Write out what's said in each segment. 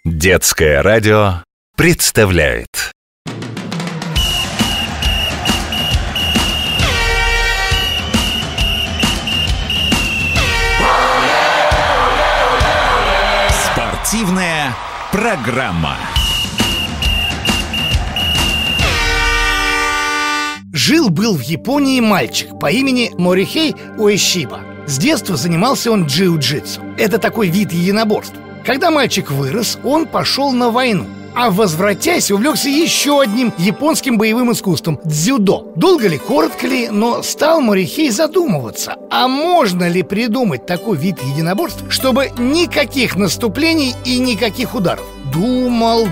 Детское радио представляет спортивная программа. Жил-был в Японии мальчик по имени Морихей Уэшиба. С детства занимался он джиу-джитсу. Это такой вид единоборств. Когда мальчик вырос, он пошел на войну. А возвратясь, увлекся еще одним японским боевым искусством – дзюдо. Долго ли, коротко ли, но стал Морихей задумываться, а можно ли придумать такой вид единоборств, чтобы никаких наступлений и никаких ударов? Думал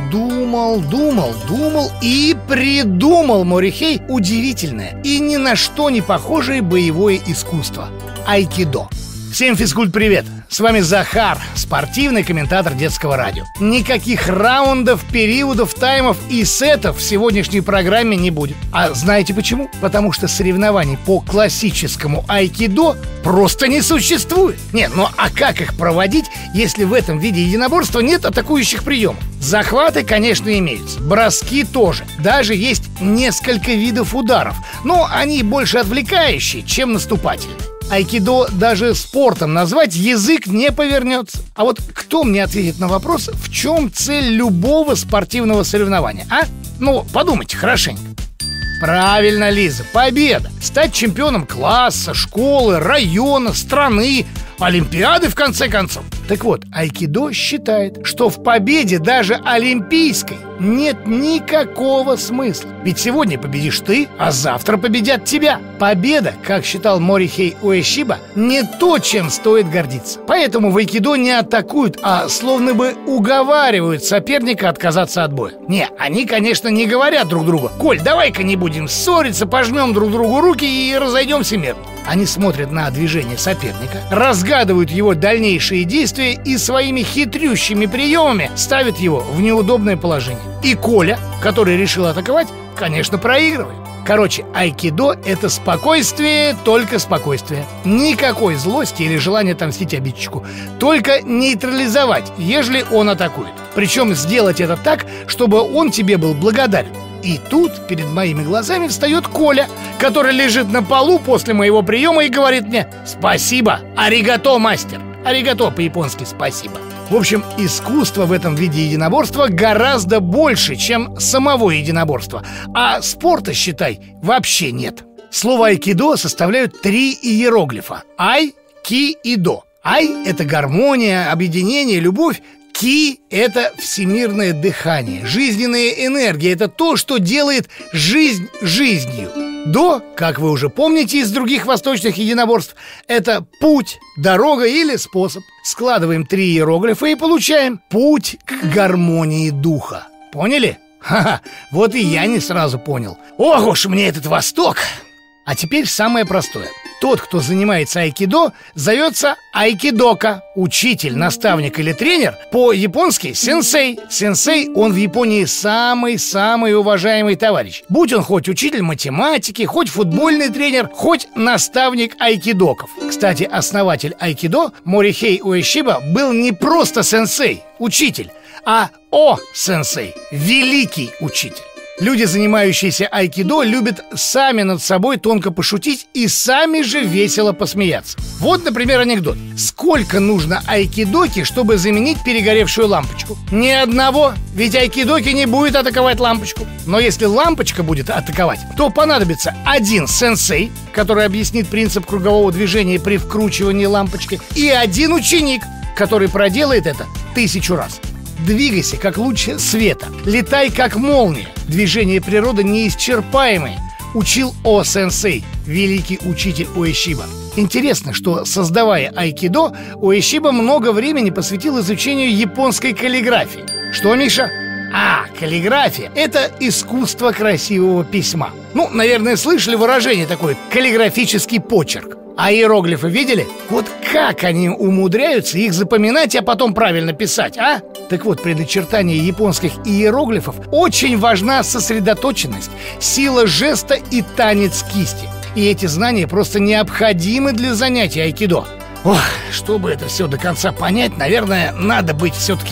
и придумал Морихей удивительное и ни на что не похожее боевое искусство – айкидо. Всем физкульт-привет! С вами Захар, спортивный комментатор детского радио. Никаких раундов, периодов, таймов и сетов в сегодняшней программе не будет. А знаете почему? Потому что соревнований по классическому айкидо просто не существует. Нет, ну а как их проводить, если в этом виде единоборства нет атакующих приемов? Захваты, конечно, имеются, броски тоже. Даже есть несколько видов ударов, но они больше отвлекающие, чем наступательные. Айкидо даже спортом назвать язык не повернется. А вот кто мне ответит на вопрос, в чем цель любого спортивного соревнования, а? Ну, подумайте хорошенько. Правильно, Лиза, победа. Стать чемпионом класса, школы, района, страны, олимпиады, в конце концов. Так вот, айкидо считает, что в победе даже олимпийской нет никакого смысла. Ведь сегодня победишь ты, а завтра победят тебя. Победа, как считал Морихей Уэшиба, не то, чем стоит гордиться. Поэтому в айкидо не атакуют, а словно бы уговаривают соперника отказаться от боя. Не, они, конечно, не говорят друг другу: «Коль, давай-ка не будем ссориться, пожмем друг другу руки и разойдемся мирно». Они смотрят на движение соперника, разгадывают его дальнейшие действия и своими хитрющими приемами ставят его в неудобное положение. И Коля, который решил атаковать, конечно, проигрывает. Короче, айкидо – это спокойствие, только спокойствие. Никакой злости или желания отомстить обидчику. Только нейтрализовать, ежели он атакует. Причем сделать это так, чтобы он тебе был благодарен. И тут перед моими глазами встает Коля, который лежит на полу после моего приема и говорит мне: «Спасибо, аригато, мастер». Аригато по-японски «спасибо». В общем, искусство в этом виде единоборства гораздо больше, чем самого единоборства. А спорта, считай, вообще нет. Слово айкидо составляют 3 иероглифа: ай, ки и до. Ай – это гармония, объединение, любовь. Ки – это всемирное дыхание, жизненная энергия. Это то, что делает жизнь жизнью. До, как вы уже помните из других восточных единоборств, это путь, дорога или способ. Складываем 3 иероглифа и получаем путь к гармонии духа. Поняли? Ха-ха, вот и я не сразу понял. Ох уж мне этот Восток! А теперь самое простое. Тот, кто занимается айкидо, зовется айкидока. Учитель, наставник или тренер по-японски сенсей. Сенсей, он в Японии самый-самый уважаемый товарищ. Будь он хоть учитель математики, хоть футбольный тренер, хоть наставник айкидоков. Кстати, основатель айкидо Морихей Уэшиба был не просто сенсей, учитель, а о-сенсей, великий учитель. Люди, занимающиеся айкидо, любят сами над собой тонко пошутить и сами же весело посмеяться. Вот, например, анекдот. Сколько нужно айкидоки, чтобы заменить перегоревшую лампочку? Ни одного, ведь айкидоки не будет атаковать лампочку. Но если лампочка будет атаковать, то понадобится один сенсей, который объяснит принцип кругового движения при вкручивании лампочки, и один ученик, который проделает это 1000 раз. Двигайся, как луч света. Летай, как молния. Движение природы неисчерпаемое. Учил о-сенсей, великий учитель Уэшиба. Интересно, что, создавая айкидо, Уэшиба много времени посвятил изучению японской каллиграфии. Что, Миша? Каллиграфия – это искусство красивого письма. Ну, наверное, слышали выражение такое – каллиграфический почерк. А иероглифы видели? Вот как они умудряются их запоминать, а потом правильно писать, а? Так вот, при начертании японских иероглифов очень важна сосредоточенность, сила жеста и танец кисти. И эти знания просто необходимы для занятий айкидо. Ох, чтобы это все до конца понять, наверное, надо быть все-таки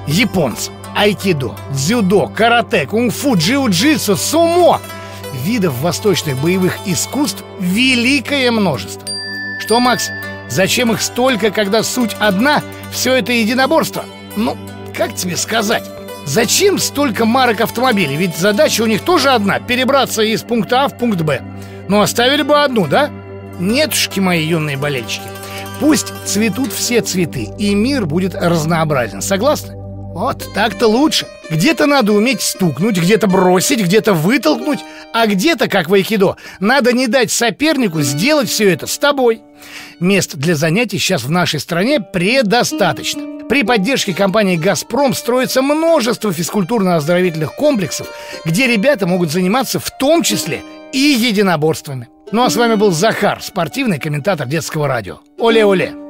Японцы, айкидо, дзюдо, карате, кунг-фу, джиу-джитсу, сумо. Видов восточных боевых искусств великое множество. Что, Макс, зачем их столько, когда суть одна? Все это единоборство. Ну, как тебе сказать? Зачем столько марок автомобилей? Ведь задача у них тоже одна — перебраться из пункта А в пункт Б. Ну, оставили бы одну, да? Нетушки мои юные болельщики. Пусть цветут все цветы, и мир будет разнообразен. Согласны? Вот так-то лучше. Где-то надо уметь стукнуть, где-то бросить, где-то вытолкнуть, а где-то, как в айкидо, надо не дать сопернику сделать все это с тобой. Мест для занятий сейчас в нашей стране предостаточно. При поддержке компании «Газпром» строится множество физкультурно-оздоровительных комплексов, где ребята могут заниматься в том числе и единоборствами. Ну а с вами был Захар, спортивный комментатор детского радио. Оле-оле!